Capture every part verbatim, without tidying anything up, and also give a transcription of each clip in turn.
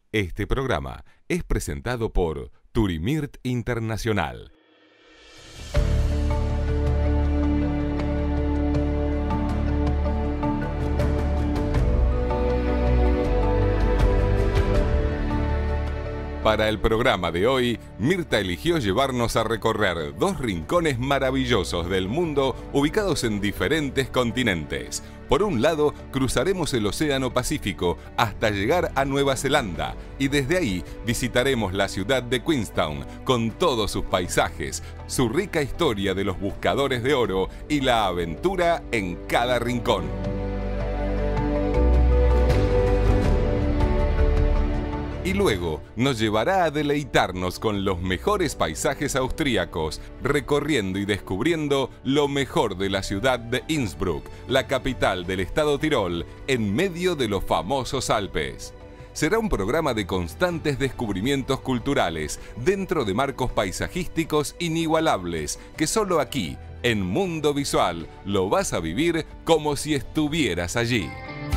Este programa es presentado por Turimirt Internacional. Para el programa de hoy, Mirta eligió llevarnos a recorrer dos rincones maravillosos del mundo ubicados en diferentes continentes. Por un lado, cruzaremos el Océano Pacífico hasta llegar a Nueva Zelanda y desde ahí visitaremos la ciudad de Queenstown con todos sus paisajes, su rica historia de los buscadores de oro y la aventura en cada rincón. Y luego nos llevará a deleitarnos con los mejores paisajes austríacos, recorriendo y descubriendo lo mejor de la ciudad de Innsbruck, la capital del estado Tirol, en medio de los famosos Alpes. Será un programa de constantes descubrimientos culturales, dentro de marcos paisajísticos inigualables, que solo aquí, en Mundo Visual, lo vas a vivir como si estuvieras allí.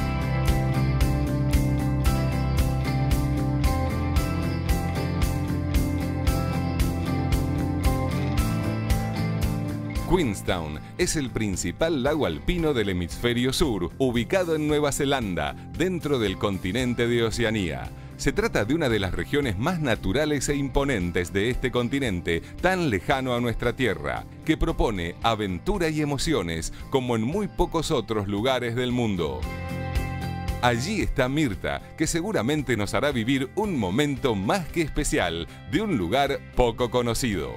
Queenstown es el principal lago alpino del hemisferio sur, ubicado en Nueva Zelanda, dentro del continente de Oceanía. Se trata de una de las regiones más naturales e imponentes de este continente, tan lejano a nuestra tierra, que propone aventura y emociones como en muy pocos otros lugares del mundo. Allí está Mirta, que seguramente nos hará vivir un momento más que especial de un lugar poco conocido.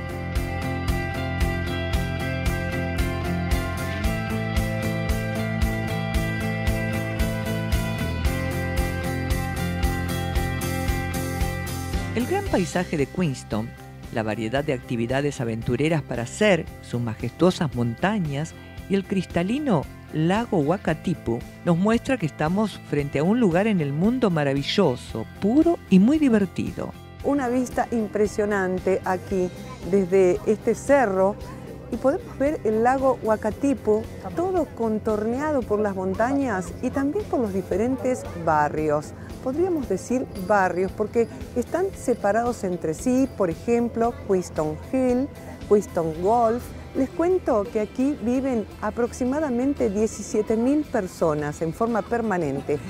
El gran paisaje de Queenstown, la variedad de actividades aventureras para hacer, sus majestuosas montañas y el cristalino lago Wakatipu nos muestra que estamos frente a un lugar en el mundo maravilloso, puro y muy divertido. Una vista impresionante aquí desde este cerro y podemos ver el lago Wakatipu, todo contorneado por las montañas y también por los diferentes barrios. Podríamos decir barrios porque están separados entre sí, por ejemplo, Queenstown Hill, Queenstown Golf. Les cuento que aquí viven aproximadamente diecisiete mil personas en forma permanente.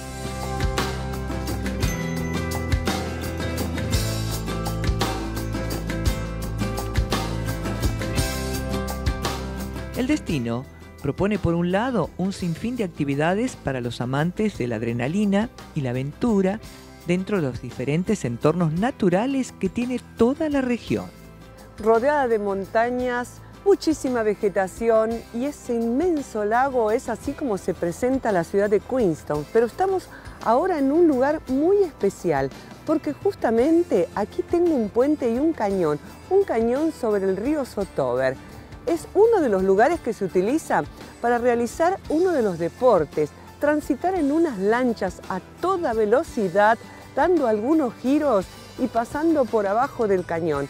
El destino propone por un lado un sinfín de actividades para los amantes de la adrenalina y la aventura dentro de los diferentes entornos naturales que tiene toda la región. Rodeada de montañas, muchísima vegetación y ese inmenso lago es así como se presenta la ciudad de Queenstown. Pero estamos ahora en un lugar muy especial porque justamente aquí tengo un puente y un cañón, un cañón sobre el río Sotober. Es uno de los lugares que se utiliza para realizar uno de los deportes, transitar en unas lanchas a toda velocidad, dando algunos giros y pasando por abajo del cañón.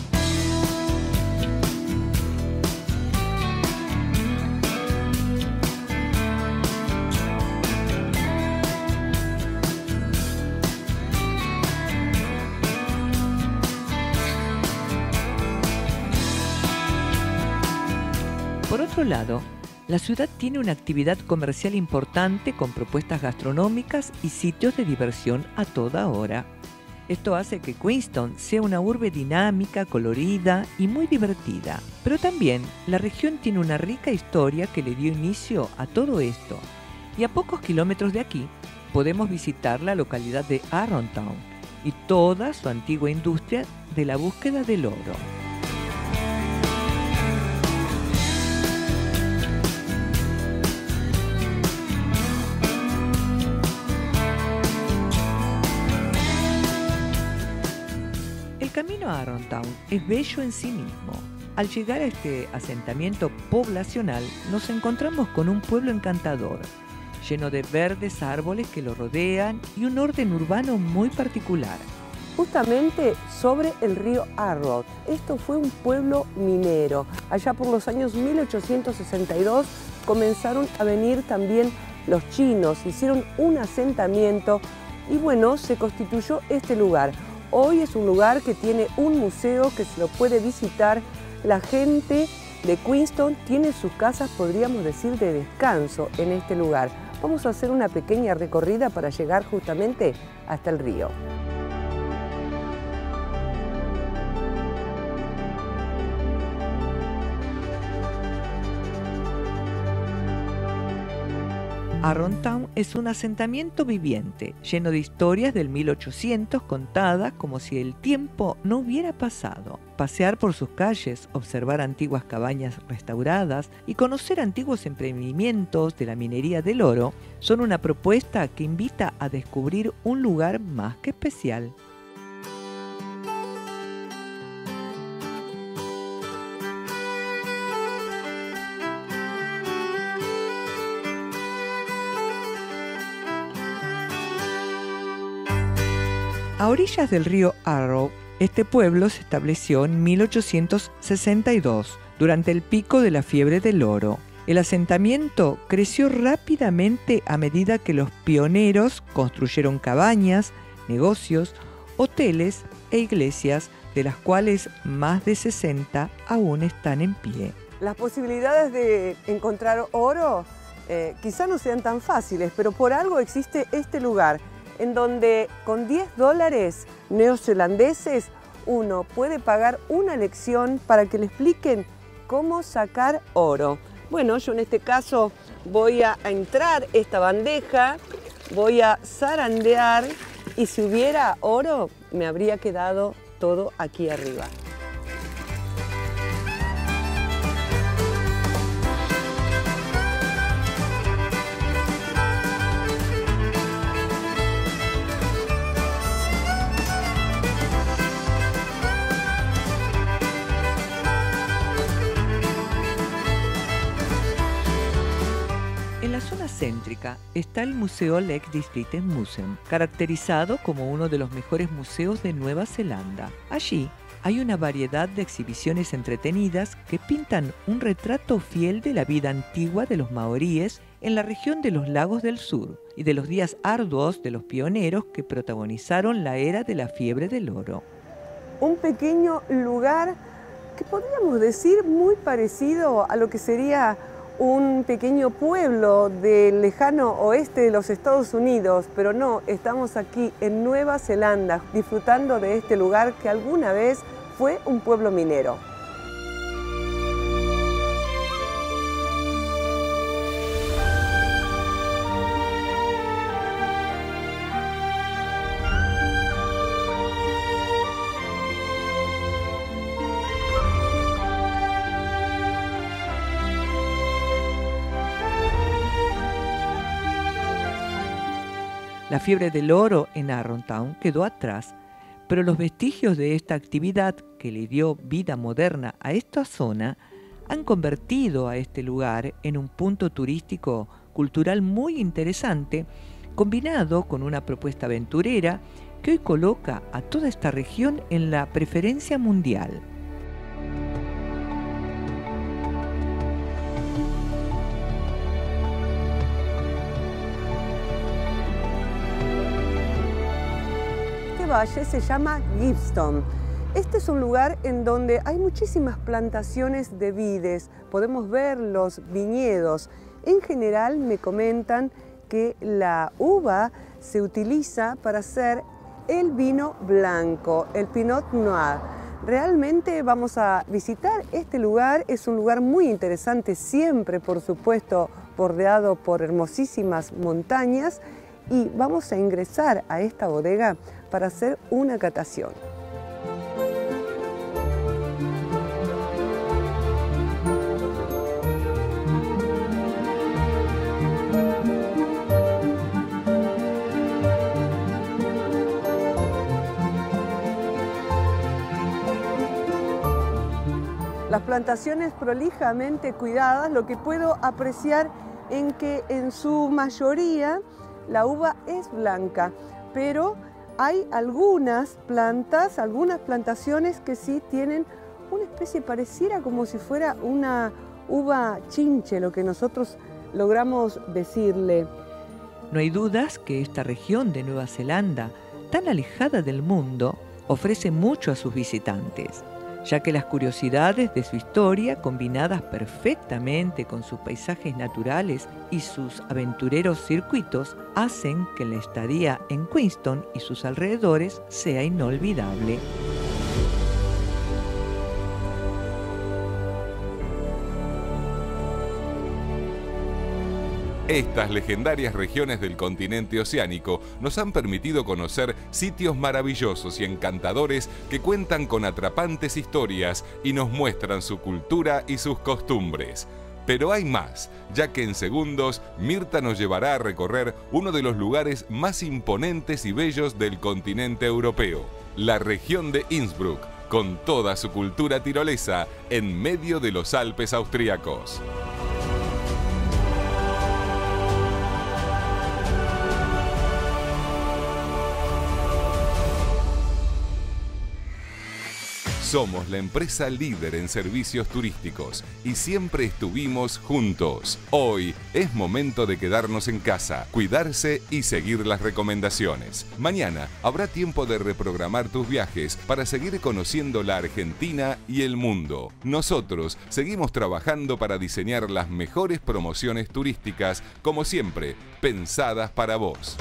Por otro lado, la ciudad tiene una actividad comercial importante con propuestas gastronómicas y sitios de diversión a toda hora. Esto hace que Queenstown sea una urbe dinámica, colorida y muy divertida. Pero también la región tiene una rica historia que le dio inicio a todo esto. Y a pocos kilómetros de aquí podemos visitar la localidad de Arrowtown y toda su antigua industria de la búsqueda del oro. El camino a Arrowtown es bello en sí mismo. Al llegar a este asentamiento poblacional nos encontramos con un pueblo encantador, lleno de verdes árboles que lo rodean y un orden urbano muy particular. Justamente sobre el río Arrow. Esto fue un pueblo minero. Allá por los años mil ochocientos sesenta y dos comenzaron a venir también los chinos, hicieron un asentamiento y bueno, se constituyó este lugar. Hoy es un lugar que tiene un museo que se lo puede visitar. La gente de Queenstown tiene sus casas, podríamos decir, de descanso en este lugar. Vamos a hacer una pequeña recorrida para llegar justamente hasta el río. Arrowtown es un asentamiento viviente, lleno de historias del mil ochocientos contadas como si el tiempo no hubiera pasado. Pasear por sus calles, observar antiguas cabañas restauradas y conocer antiguos emprendimientos de la minería del oro son una propuesta que invita a descubrir un lugar más que especial. A orillas del río Arrow, este pueblo se estableció en mil ochocientos sesenta y dos, durante el pico de la fiebre del oro. El asentamiento creció rápidamente a medida que los pioneros construyeron cabañas, negocios, hoteles e iglesias, de las cuales más de sesenta aún están en pie. Las posibilidades de encontrar oro eh, quizá no sean tan fáciles, pero por algo existe este lugar, en donde con diez dólares neozelandeses uno puede pagar una lección para que le expliquen cómo sacar oro. Bueno, yo en este caso voy a entrar esta bandeja, voy a zarandear y si hubiera oro me habría quedado todo aquí arriba. En la zona céntrica está el Museo Lake District Museum, caracterizado como uno de los mejores museos de Nueva Zelanda. Allí hay una variedad de exhibiciones entretenidas que pintan un retrato fiel de la vida antigua de los maoríes en la región de los Lagos del Sur y de los días arduos de los pioneros que protagonizaron la era de la fiebre del oro. Un pequeño lugar que podríamos decir muy parecido a lo que sería un pequeño pueblo del lejano oeste de los Estados Unidos, pero no, estamos aquí en Nueva Zelanda disfrutando de este lugar que alguna vez fue un pueblo minero. La fiebre del oro en Arrowtown quedó atrás, pero los vestigios de esta actividad que le dio vida moderna a esta zona han convertido a este lugar en un punto turístico cultural muy interesante, combinado con una propuesta aventurera que hoy coloca a toda esta región en la preferencia mundial. Valle se llama Gippsland. Este es un lugar en donde hay muchísimas plantaciones de vides, podemos ver los viñedos. En general me comentan que la uva se utiliza para hacer el vino blanco, el Pinot Noir. Realmente vamos a visitar este lugar, es un lugar muy interesante, siempre por supuesto bordeado por hermosísimas montañas, y vamos a ingresar a esta bodega para hacer una catación. Las plantaciones prolijamente cuidadas, lo que puedo apreciar en que en su mayoría la uva es blanca, pero hay algunas plantas, algunas plantaciones que sí tienen una especie pareciera como si fuera una uva chinche, lo que nosotros logramos decirle. No hay dudas que esta región de Nueva Zelanda, tan alejada del mundo, ofrece mucho a sus visitantes, ya que las curiosidades de su historia, combinadas perfectamente con sus paisajes naturales y sus aventureros circuitos, hacen que la estadía en Queenstown y sus alrededores sea inolvidable. Estas legendarias regiones del continente oceánico nos han permitido conocer sitios maravillosos y encantadores que cuentan con atrapantes historias y nos muestran su cultura y sus costumbres. Pero hay más, ya que en segundos Mirta nos llevará a recorrer uno de los lugares más imponentes y bellos del continente europeo, la región de Innsbruck, con toda su cultura tirolesa en medio de los Alpes austríacos. Somos la empresa líder en servicios turísticos y siempre estuvimos juntos. Hoy es momento de quedarnos en casa, cuidarse y seguir las recomendaciones. Mañana habrá tiempo de reprogramar tus viajes para seguir conociendo la Argentina y el mundo. Nosotros seguimos trabajando para diseñar las mejores promociones turísticas, como siempre, pensadas para vos.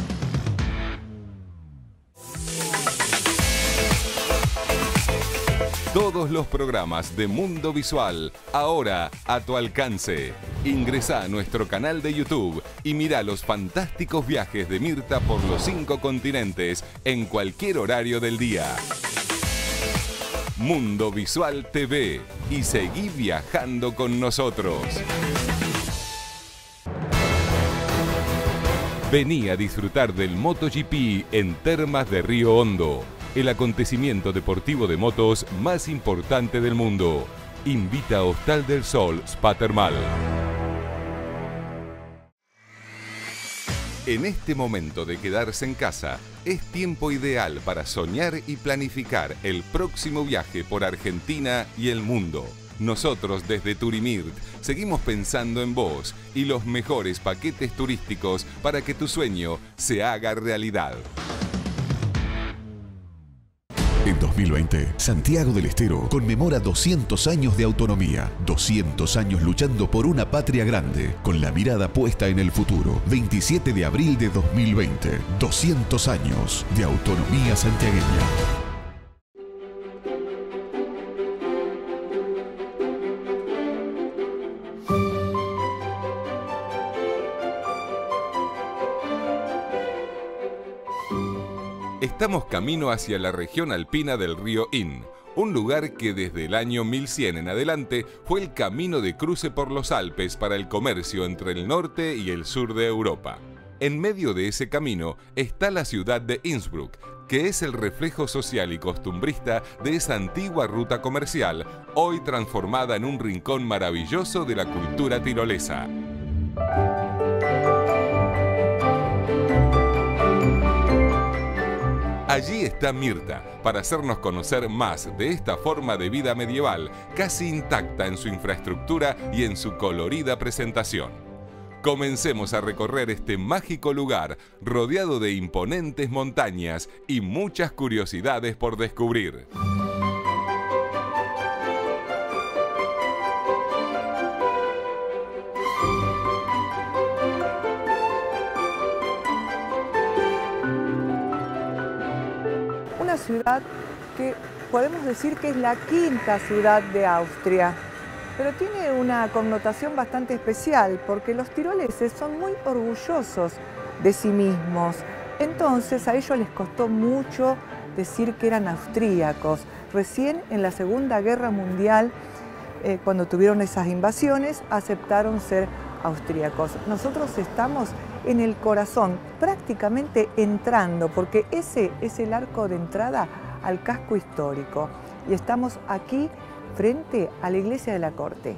Todos los programas de Mundo Visual, ahora a tu alcance. Ingresá a nuestro canal de YouTube y mira los fantásticos viajes de Mirta por los cinco continentes en cualquier horario del día. Mundo Visual T V, y seguí viajando con nosotros. Vení a disfrutar del MotoGP en Termas de Río Hondo, el acontecimiento deportivo de motos más importante del mundo. Invita a Hostal del Sol Spa Termal. En este momento de quedarse en casa, es tiempo ideal para soñar y planificar el próximo viaje por Argentina y el mundo. Nosotros desde Turimirt seguimos pensando en vos y los mejores paquetes turísticos para que tu sueño se haga realidad. En dos mil veinte, Santiago del Estero conmemora doscientos años de autonomía, doscientos años luchando por una patria grande, con la mirada puesta en el futuro. veintisiete de abril de dos mil veinte, doscientos años de autonomía santiagueña. Estamos camino hacia la región alpina del río Inn, un lugar que desde el año mil cien en adelante fue el camino de cruce por los Alpes para el comercio entre el norte y el sur de Europa. En medio de ese camino está la ciudad de Innsbruck, que es el reflejo social y costumbrista de esa antigua ruta comercial, hoy transformada en un rincón maravilloso de la cultura tirolesa. Allí está Mirta, para hacernos conocer más de esta forma de vida medieval, casi intacta en su infraestructura y en su colorida presentación. Comencemos a recorrer este mágico lugar, rodeado de imponentes montañas y muchas curiosidades por descubrir. Ciudad que podemos decir que es la quinta ciudad de Austria, pero tiene una connotación bastante especial porque los tiroleses son muy orgullosos de sí mismos. Entonces a ellos les costó mucho decir que eran austríacos. Recién en la Segunda Guerra Mundial, eh, cuando tuvieron esas invasiones, aceptaron ser austríacos. Nosotros estamos en el corazón, prácticamente entrando, porque ese es el arco de entrada al casco histórico. Y estamos aquí frente a la iglesia de la Corte.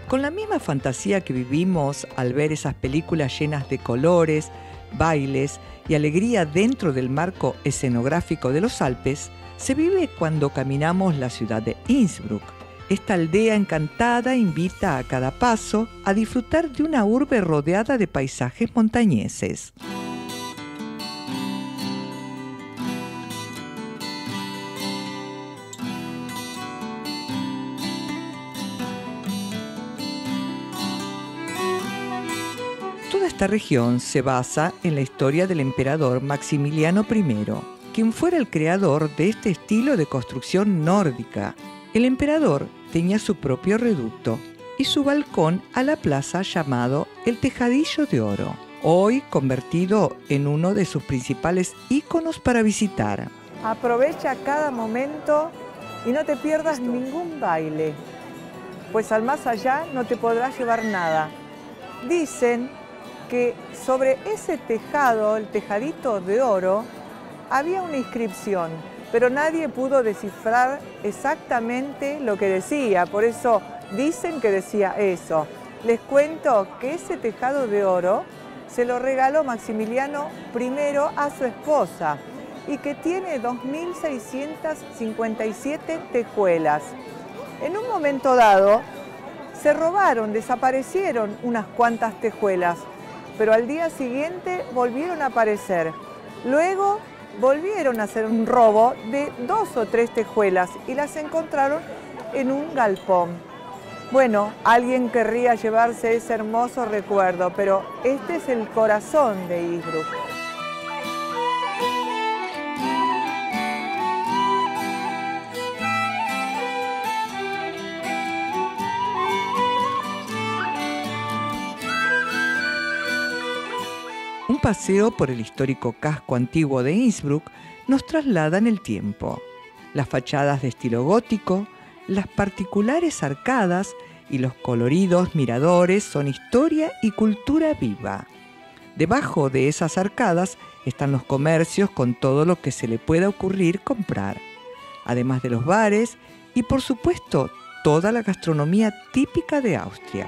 Con la misma fantasía que vivimos al ver esas películas llenas de colores, bailes y alegría dentro del marco escenográfico de los Alpes, se vive cuando caminamos la ciudad de Innsbruck. Esta aldea encantada invita a cada paso a disfrutar de una urbe rodeada de paisajes montañeses. Toda esta región se basa en la historia del emperador Maximiliano primero, quien fuera el creador de este estilo de construcción nórdica. El emperador tenía su propio reducto y su balcón a la plaza llamado el Tejadillo de Oro, hoy convertido en uno de sus principales íconos para visitar. Aprovecha cada momento y no te pierdas ningún baile, pues al más allá no te podrás llevar nada. Dicen que sobre ese tejado, el tejadito de oro, había una inscripción, pero nadie pudo descifrar exactamente lo que decía, por eso dicen que decía eso. Les cuento que ese tejado de oro se lo regaló Maximiliano primero a su esposa y que tiene dos mil seiscientas cincuenta y siete tejuelas. En un momento dado se robaron, desaparecieron unas cuantas tejuelas, pero al día siguiente volvieron a aparecer. Luego volvieron a hacer un robo de dos o tres tejuelas y las encontraron en un galpón. Bueno, alguien querría llevarse ese hermoso recuerdo, pero este es el corazón de Innsbruck. Un paseo por el histórico casco antiguo de Innsbruck nos traslada en el tiempo. Las fachadas de estilo gótico, las particulares arcadas y los coloridos miradores son historia y cultura viva. Debajo de esas arcadas están los comercios con todo lo que se le pueda ocurrir comprar, además de los bares y, por supuesto, toda la gastronomía típica de Austria.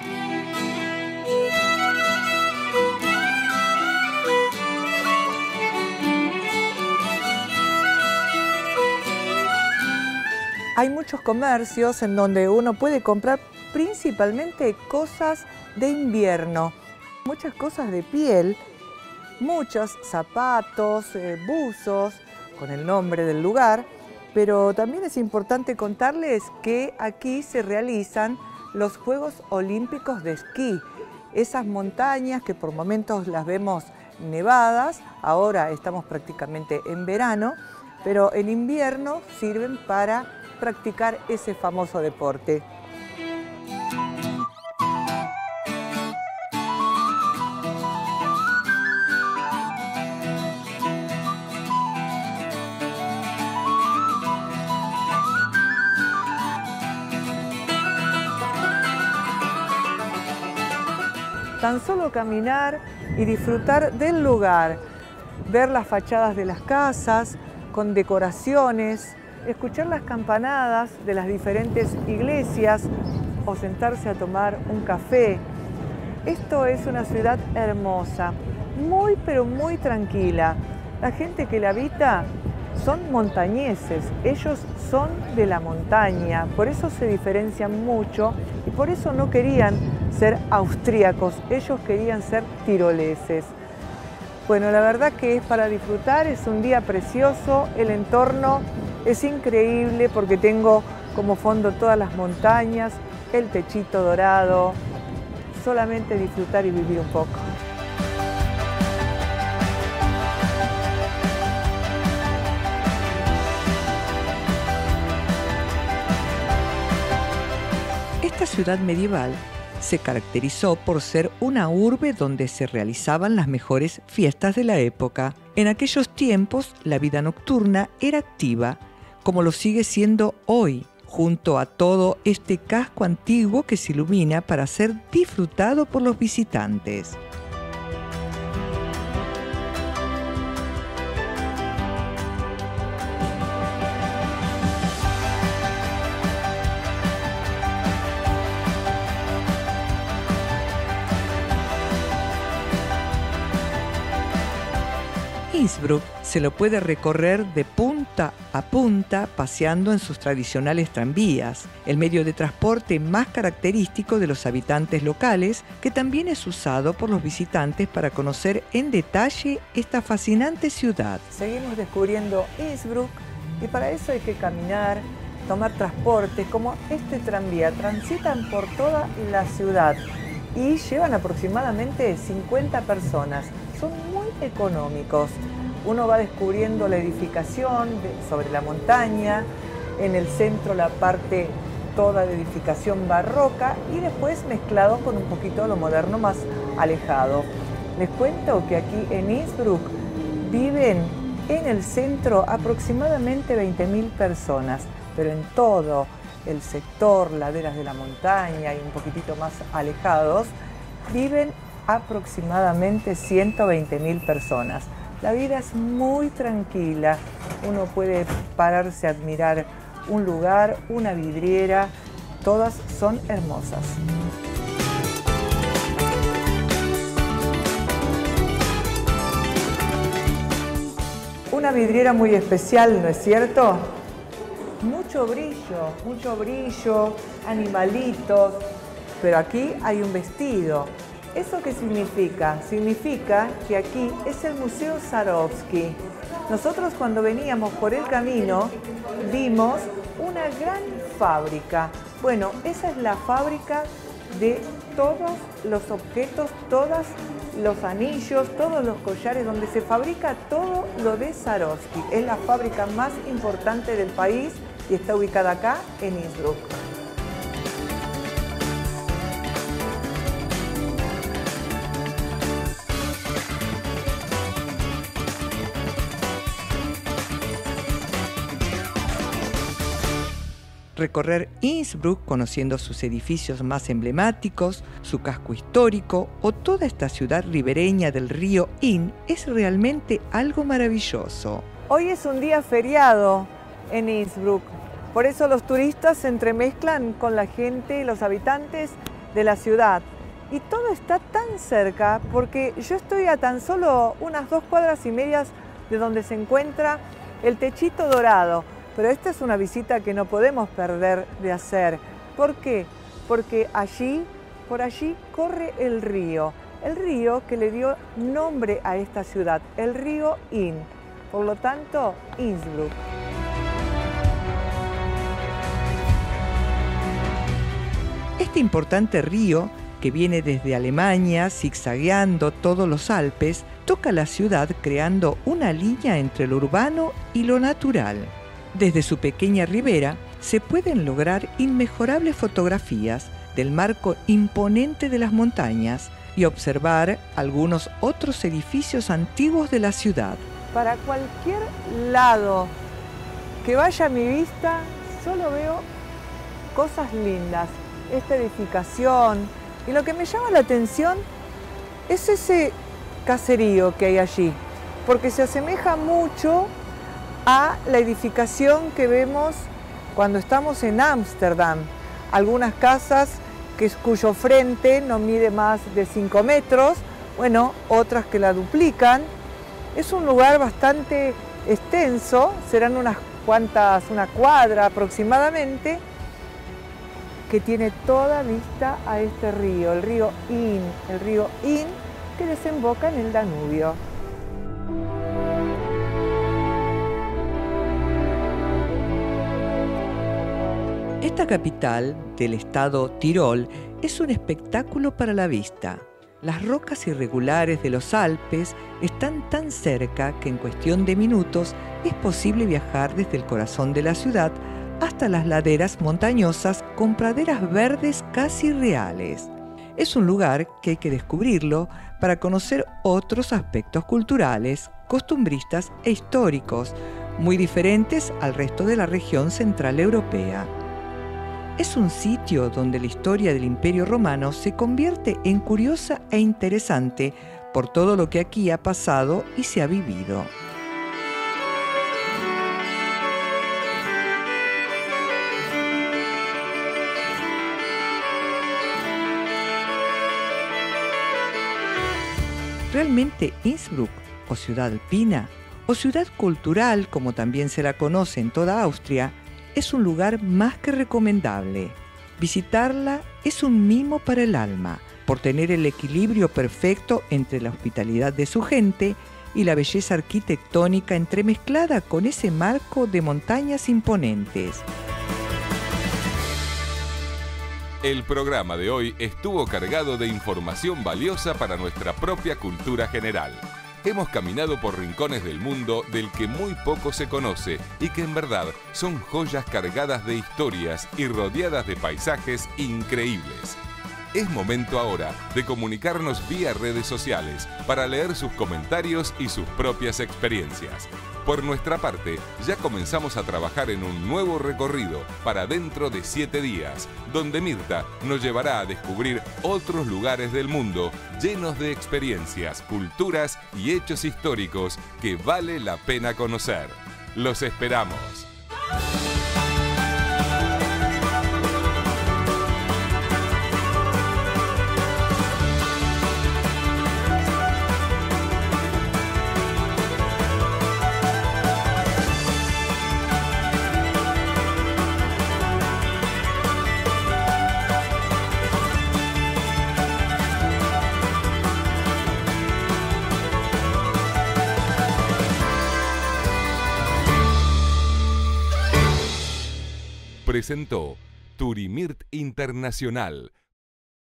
Hay muchos comercios en donde uno puede comprar principalmente cosas de invierno, muchas cosas de piel, muchos zapatos, eh, buzos, con el nombre del lugar, pero también es importante contarles que aquí se realizan los Juegos Olímpicos de Esquí, esas montañas que por momentos las vemos nevadas, ahora estamos prácticamente en verano, pero en invierno sirven para practicar ese famoso deporte. Tan solo caminar y disfrutar del lugar, ver las fachadas de las casas con decoraciones, escuchar las campanadas de las diferentes iglesias o sentarse a tomar un café. Esto es una ciudad hermosa, muy pero muy tranquila. La gente que la habita son montañeses, ellos son de la montaña, por eso se diferencian mucho y por eso no querían ser austríacos, ellos querían ser tiroleses. Bueno, la verdad que es para disfrutar, es un día precioso, el entorno es increíble porque tengo como fondo todas las montañas, el techito dorado, solamente disfrutar y vivir un poco. Esta ciudad medieval se caracterizó por ser una urbe donde se realizaban las mejores fiestas de la época. En aquellos tiempos, la vida nocturna era activa, como lo sigue siendo hoy, junto a todo este casco antiguo que se ilumina para ser disfrutado por los visitantes. Innsbruck se lo puede recorrer de punta a punta paseando en sus tradicionales tranvías, el medio de transporte más característico de los habitantes locales, que también es usado por los visitantes para conocer en detalle esta fascinante ciudad. Seguimos descubriendo Innsbruck y para eso hay que caminar, tomar transporte, como este tranvía. Transitan por toda la ciudad y llevan aproximadamente cincuenta personas. Son muy económicos. Uno va descubriendo la edificación de, sobre la montaña, en el centro la parte toda de edificación barroca y después mezclado con un poquito lo moderno más alejado. Les cuento que aquí en Innsbruck viven en el centro aproximadamente veinte mil personas, pero en todo el sector, laderas de la montaña y un poquitito más alejados, viven aproximadamente ciento veinte mil personas. La vida es muy tranquila, uno puede pararse a admirar un lugar, una vidriera, todas son hermosas. Una vidriera muy especial, ¿no es cierto? Mucho brillo, mucho brillo, animalitos, pero aquí hay un vestido. ¿Eso qué significa? Significa que aquí es el Museo Swarovski. Nosotros cuando veníamos por el camino vimos una gran fábrica. Bueno, esa es la fábrica de todos los objetos, todos los anillos, todos los collares, donde se fabrica todo lo de Swarovski. Es la fábrica más importante del país y está ubicada acá en Innsbruck. Recorrer Innsbruck conociendo sus edificios más emblemáticos, su casco histórico o toda esta ciudad ribereña del río Inn es realmente algo maravilloso. Hoy es un día feriado en Innsbruck, por eso los turistas se entremezclan con la gente y los habitantes de la ciudad. Y todo está tan cerca porque yo estoy a tan solo unas dos cuadras y medias de donde se encuentra el Techito Dorado. Pero esta es una visita que no podemos perder de hacer. ¿Por qué? Porque allí, por allí corre el río. El río que le dio nombre a esta ciudad, el río Inn. Por lo tanto, Innsbruck. Este importante río, que viene desde Alemania, zigzagueando todos los Alpes, toca la ciudad creando una línea entre lo urbano y lo natural. Desde su pequeña ribera se pueden lograr inmejorables fotografías del marco imponente de las montañas y observar algunos otros edificios antiguos de la ciudad. Para cualquier lado que vaya a mi vista, solo veo cosas lindas. Esta edificación, y lo que me llama la atención es ese caserío que hay allí, porque se asemeja mucho a la edificación que vemos cuando estamos en Ámsterdam. Algunas casas que, cuyo frente no mide más de cinco metros, bueno, otras que la duplican. Es un lugar bastante extenso, serán unas cuantas, una cuadra aproximadamente, que tiene toda vista a este río, el río Inn, el río Inn que desemboca en el Danubio. Esta capital del estado Tirol es un espectáculo para la vista. Las rocas irregulares de los Alpes están tan cerca que en cuestión de minutos es posible viajar desde el corazón de la ciudad hasta las laderas montañosas con praderas verdes casi reales. Es un lugar que hay que descubrirlo para conocer otros aspectos culturales, costumbristas e históricos, muy diferentes al resto de la región central europea. Es un sitio donde la historia del Imperio Romano se convierte en curiosa e interesante por todo lo que aquí ha pasado y se ha vivido. Realmente Innsbruck o ciudad alpina, o ciudad cultural, como también se la conoce en toda Austria, es un lugar más que recomendable. Visitarla es un mimo para el alma, por tener el equilibrio perfecto entre la hospitalidad de su gente y la belleza arquitectónica entremezclada con ese marco de montañas imponentes. El programa de hoy estuvo cargado de información valiosa para nuestra propia cultura general. Hemos caminado por rincones del mundo del que muy poco se conoce y que en verdad son joyas cargadas de historias y rodeadas de paisajes increíbles. Es momento ahora de comunicarnos vía redes sociales para leer sus comentarios y sus propias experiencias. Por nuestra parte, ya comenzamos a trabajar en un nuevo recorrido para dentro de siete días, donde Mirta nos llevará a descubrir otros lugares del mundo llenos de experiencias, culturas y hechos históricos que vale la pena conocer. Los esperamos. Presentó Turimirt Internacional,